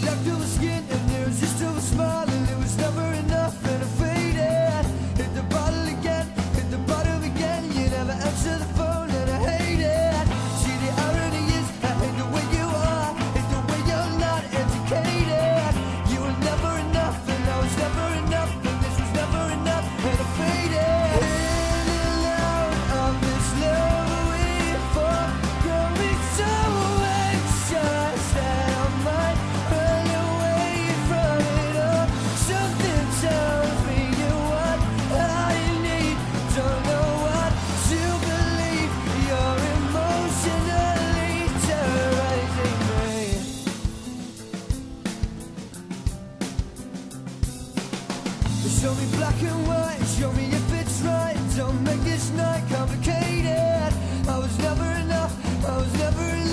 left over skin and it was just over smile, and it was never enough, and I faded. Hit the bottle again, hit the bottom again. You never answer the phone, and I hate it. See, the irony is, I hate the way you are, hate the way you're not educated. You were never enough, and I was never enough, and this was never enough, and I faded. In and out of this love we fought, growing so anxious that I might run away from it all. Something tells me you're what I need. Don't know what to believe. You're emotionally terrorizing me. Show me black and white, show me if it's right. Don't make this night complicated. I was never enough, I was never enough.